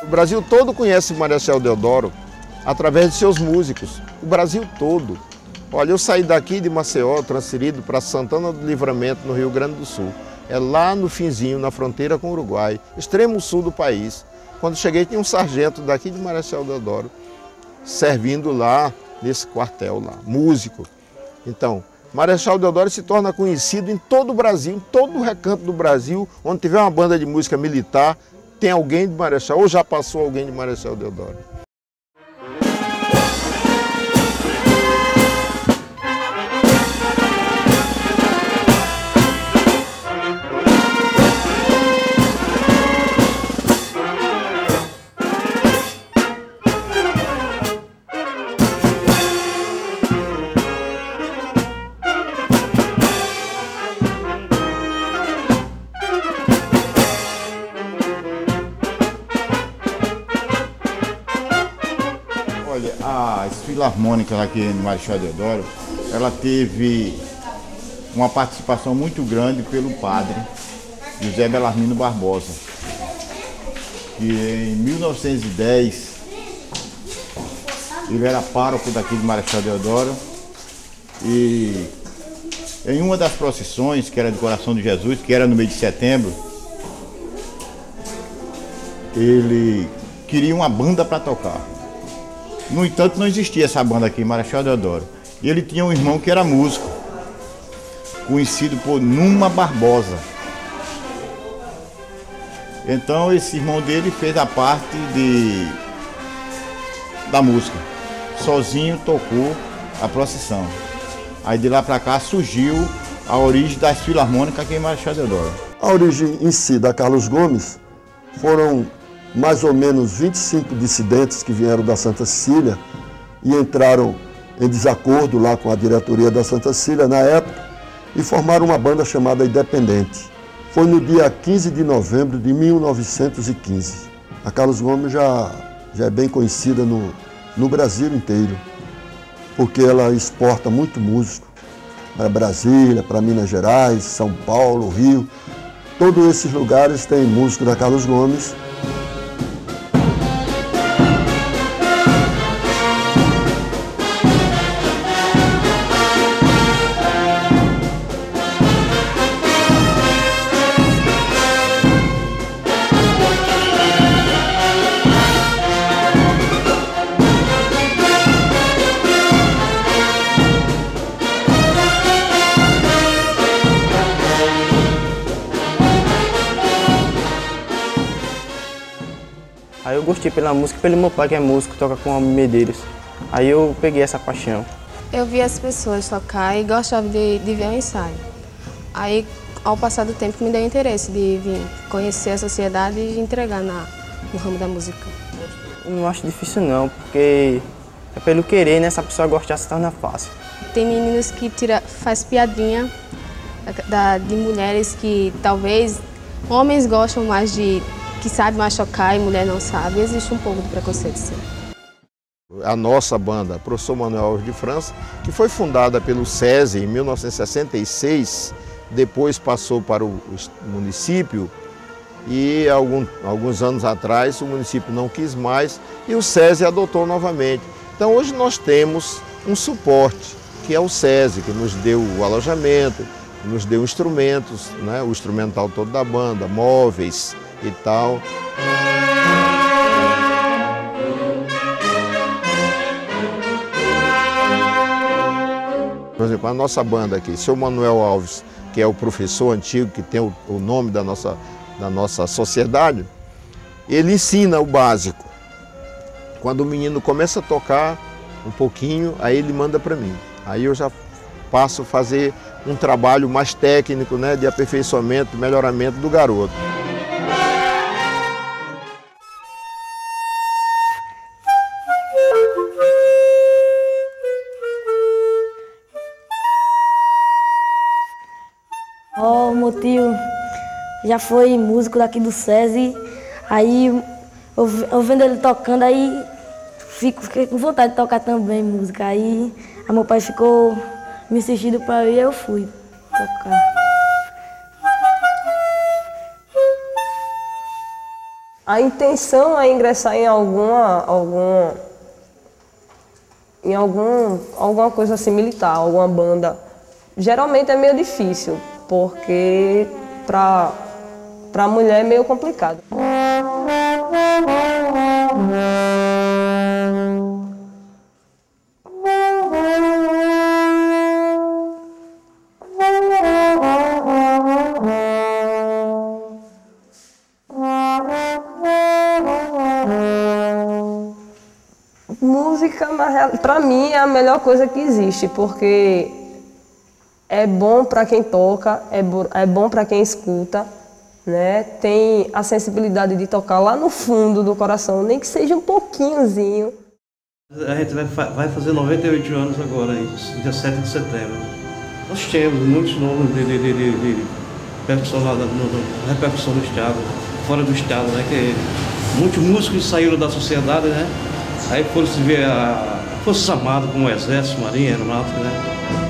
O Brasil todo conhece Marechal Deodoro através de seus músicos. O Brasil todo. Olha, eu saí daqui de Maceió, transferido para Santana do Livramento, no Rio Grande do Sul. É lá no finzinho, na fronteira com o Uruguai, extremo sul do país. Quando cheguei, tinha um sargento daqui de Marechal Deodoro, servindo lá nesse quartel lá, músico. Então, Marechal Deodoro se torna conhecido em todo o Brasil, em todo o recanto do Brasil, onde tiver uma banda de música militar, tem alguém de Marechal, ou já passou alguém de Marechal Deodoro. Olha, as filarmônicas aqui no Marechal Deodoro, ela teve uma participação muito grande pelo padre José Belarmino Barbosa, que em 1910 ele era pároco daqui de Marechal Deodoro e em uma das procissões, que era de Coração de Jesus, que era no mês de setembro, ele queria uma banda para tocar. No entanto, não existia essa banda aqui em Marechal Deodoro. E ele tinha um irmão que era músico, conhecido por Numa Barbosa. Então, esse irmão dele fez a parte da música. Sozinho tocou a procissão. Aí de lá para cá surgiu a origem das filarmônicas aqui em Marechal Deodoro. A origem em si da Carlos Gomes foram mais ou menos 25 dissidentes que vieram da Santa Cecília e entraram em desacordo lá com a diretoria da Santa Cecília na época e formaram uma banda chamada Independente. Foi no dia 15 de novembro de 1915. A Carlos Gomes já é bem conhecida no Brasil inteiro, porque ela exporta muito músico para Brasília, para Minas Gerais, São Paulo, Rio. Todos esses lugares têm músico da Carlos Gomes. Aí eu gostei pela música, pelo meu pai que é músico, toca com Almir Medeiros. Aí eu peguei essa paixão. Eu vi as pessoas tocar e gostava de ver o ensaio. Aí, ao passar do tempo, me deu interesse de vir conhecer a sociedade e entregar no ramo da música. Eu não acho difícil não, porque é pelo querer, né? Se a pessoa gostar, se torna fácil. Tem meninos que faz piadinha de mulheres que talvez homens gostam mais que sabe machucar e mulher não sabe. Existe um pouco de preconceito, sim. A nossa banda, Professor Manuel Alves de França, que foi fundada pelo SESI em 1966, depois passou para o município e alguns anos atrás o município não quis mais e o SESI adotou novamente. Então hoje nós temos um suporte, que é o SESI, que nos deu o alojamento, nos deu instrumentos, né, o instrumental todo da banda, móveis e tal. Por exemplo, a nossa banda aqui, seu Manuel Alves, que é o professor antigo, que tem o nome da nossa sociedade, ele ensina o básico. Quando o menino começa a tocar um pouquinho, aí ele manda para mim. Aí eu já passo a fazer um trabalho mais técnico, né, de aperfeiçoamento, melhoramento do garoto. Meu tio já foi músico daqui do SESI, aí eu vendo ele tocando, aí fiquei com vontade de tocar também música. Aí meu pai ficou me insistindo para ir e eu fui tocar. A intenção é ingressar em alguma coisa assim militar, alguma banda. Geralmente é meio difícil, porque para mulher é meio complicado. Música, para mim, é a melhor coisa que existe, porque é bom para quem toca, é bom para quem escuta, né? Tem a sensibilidade de tocar lá no fundo do coração, nem que seja um pouquinhozinho. A gente vai fazer 98 anos agora, dia 7 de setembro. Nós temos muitos nomes de percussão na repercussão do Estado, fora do Estado, né? Que muitos músicos saíram da sociedade, né? Aí foram se ver a Forças Armadas, como o Exército, Marinha, Aeronáutica, né?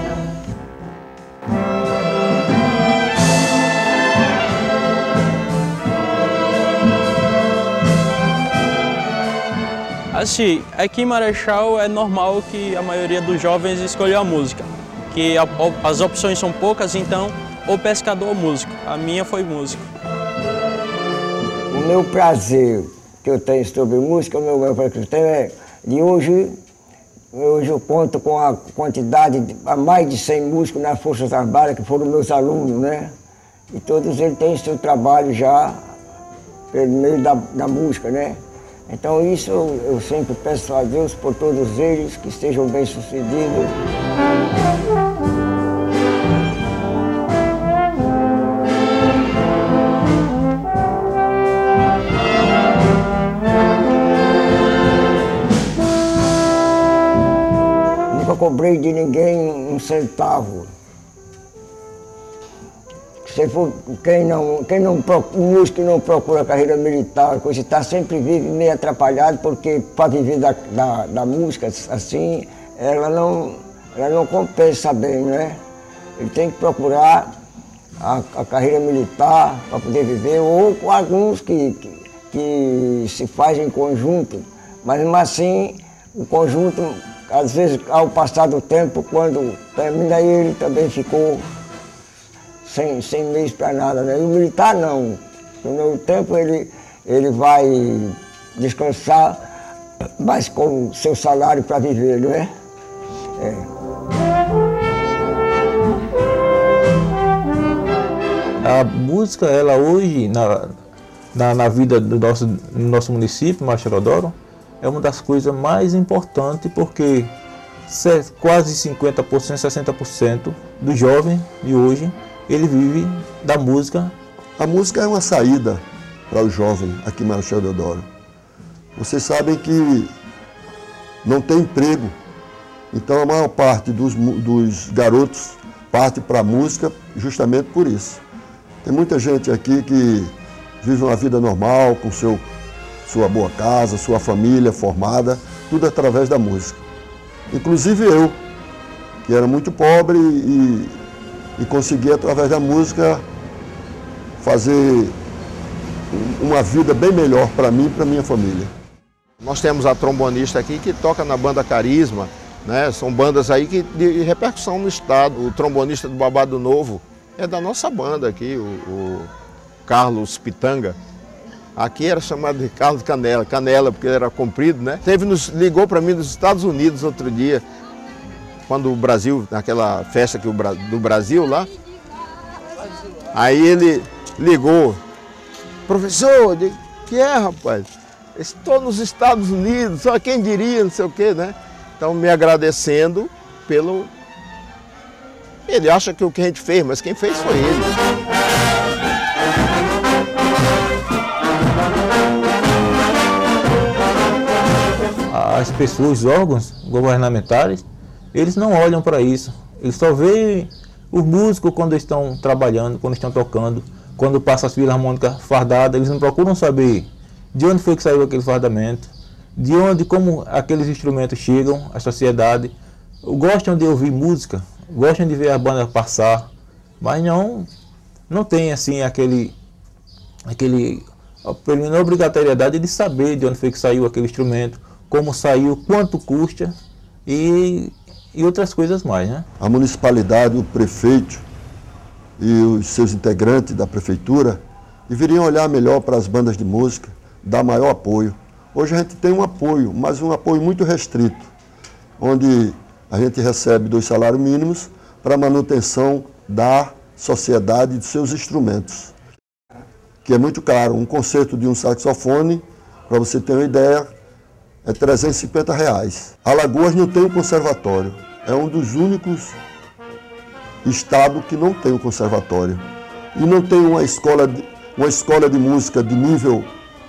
Assim, aqui em Marechal é normal que a maioria dos jovens escolha a música, que as opções são poucas, então ou pescador ou músico. A minha foi música. O meu prazer que eu tenho sobre música, o meu prazer que eu tenho é de hoje eu conto com a quantidade de mais de 100 músicos nas Forças Armadas, que foram meus alunos, né? E todos eles têm seu trabalho já pelo meio da música, né? Então isso eu sempre peço a Deus por todos eles, que estejam bem-sucedidos. Nunca cobrei de ninguém um centavo. Se for, o músico não procura carreira militar, coisa está sempre vive meio atrapalhado, porque para viver da música assim, ela não compensa bem, né? Ele tem que procurar a carreira militar para poder viver, ou com alguns que se fazem em conjunto, mas mesmo assim o conjunto, às vezes ao passar do tempo, quando termina ele também ficou sem meios para nada, né? E o militar não. No tempo ele vai descansar, mas com o seu salário para viver, não é? A música, ela hoje, na vida do nosso município, Marechal Deodoro, é uma das coisas mais importantes, porque quase 50%, 60% do jovem de hoje, ele vive da música. A música é uma saída para o jovem aqui em Marechal Deodoro. Vocês sabem que não tem emprego, então a maior parte dos garotos parte para a música justamente por isso. Tem muita gente aqui que vive uma vida normal, com sua boa casa, sua família formada, tudo através da música. Inclusive eu, que era muito pobre e consegui, através da música, fazer uma vida bem melhor para mim e para minha família. Nós temos a trombonista aqui que toca na banda Carisma, né? São bandas aí de repercussão no estado. O trombonista do Babado Novo é da nossa banda aqui, o Carlos Pitanga. Aqui era chamado de Carlos Canela, porque ele era comprido, né? Ligou para mim dos Estados Unidos outro dia, quando o Brasil, naquela festa do Brasil lá, aí ele ligou, professor, que é, rapaz? Estou nos Estados Unidos, só quem diria, não sei o quê, né? Então, me agradecendo pelo... Ele acha que o que a gente fez, mas quem fez foi ele. As pessoas, os órgãos governamentais, eles não olham para isso. Eles só veem os músicos quando estão trabalhando, quando estão tocando, quando passa as filarmônicas fardadas, eles não procuram saber de onde foi que saiu aquele fardamento, como aqueles instrumentos chegam à sociedade. Gostam de ouvir música, gostam de ver a banda passar, mas não tem assim aquele a obrigatoriedade de saber de onde foi que saiu aquele instrumento, como saiu, quanto custa e outras coisas mais, né? A municipalidade, o prefeito e os seus integrantes da prefeitura deveriam olhar melhor para as bandas de música, dar maior apoio. Hoje a gente tem um apoio, mas um apoio muito restrito, onde a gente recebe 2 salários mínimos para a manutenção da sociedade e dos seus instrumentos, que é muito caro. Um concerto de um saxofone, para você ter uma ideia, é R$350. Alagoas não tem um conservatório, é um dos únicos estados que não tem um conservatório. E não tem uma escola de música de nível,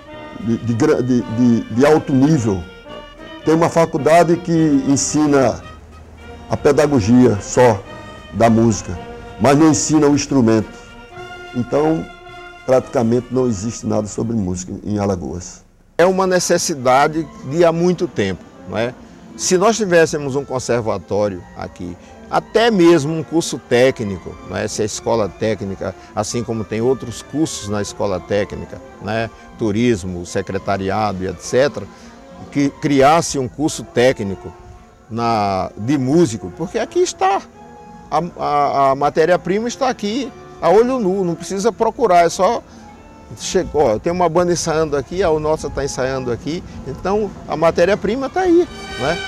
de alto nível. Tem uma faculdade que ensina a pedagogia só da música, mas não ensina o instrumento. Então, praticamente não existe nada sobre música em Alagoas. É uma necessidade de há muito tempo, não é? Se nós tivéssemos um conservatório aqui, até mesmo um curso técnico, né? Se a escola técnica, assim como tem outros cursos na escola técnica, né? Turismo, secretariado e etc., que criasse um curso técnico de músico, porque aqui está, a matéria-prima está aqui, a olho nu, não precisa procurar, é só... Chegou, tem uma banda ensaiando aqui, a nossa está ensaiando aqui, então a matéria-prima está aí, né?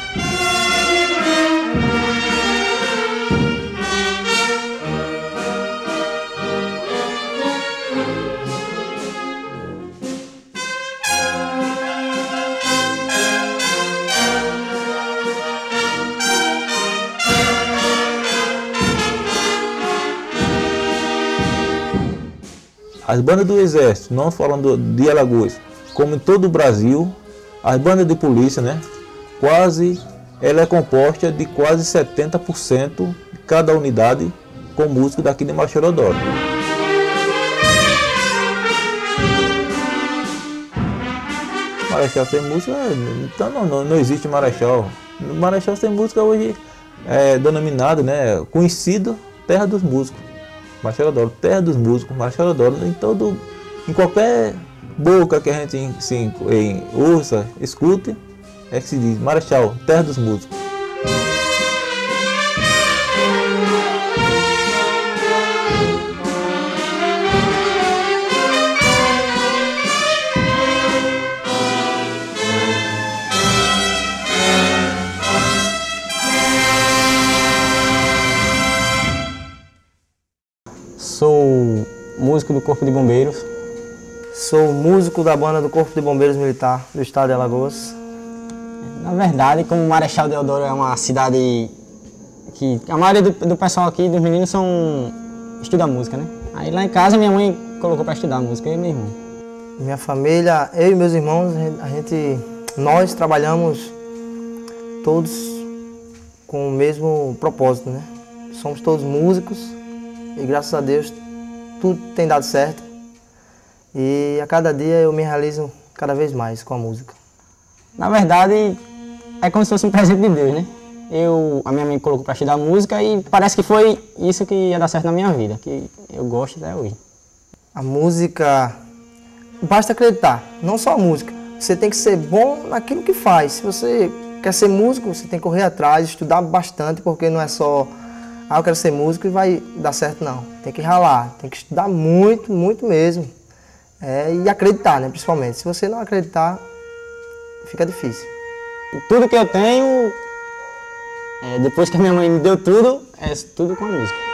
As bandas do Exército, não falando de Alagoas, como em todo o Brasil, as bandas de polícia, né, ela é composta de quase 70% de cada unidade com músico daqui de Marechal Deodoro. Marechal sem música, então não existe Marechal. Marechal sem música hoje é denominado, né, conhecido Terra dos Músicos. Marechal Deodoro, Terra dos Músicos, Marechal Deodoro, em qualquer boca que a gente ouça, escute, é que se diz Marechal, Terra dos Músicos. Sou músico do Corpo de Bombeiros. Sou músico da banda do Corpo de Bombeiros Militar do estado de Alagoas. Na verdade, como Marechal Deodoro é uma cidade que a maioria do pessoal aqui, dos meninos, estuda música, né? Aí lá em casa minha mãe colocou para estudar música, eu e meu irmão. Minha família, eu e meus irmãos, nós trabalhamos todos com o mesmo propósito, né? Somos todos músicos. E graças a Deus tudo tem dado certo e a cada dia eu me realizo cada vez mais com a música. Na verdade é como se fosse um presente de Deus, né? A minha mãe colocou para estudar música e parece que foi isso que ia dar certo na minha vida, que eu gosto até hoje. A música, basta acreditar, não só a música, você tem que ser bom naquilo que faz. Se você quer ser músico, você tem que correr atrás, estudar bastante, porque não é só eu quero ser músico e vai dar certo, não. Tem que ralar, tem que estudar muito, muito mesmo. E acreditar, né, principalmente. Se você não acreditar, fica difícil. E tudo que eu tenho, depois que a minha mãe me deu tudo, é tudo com a música.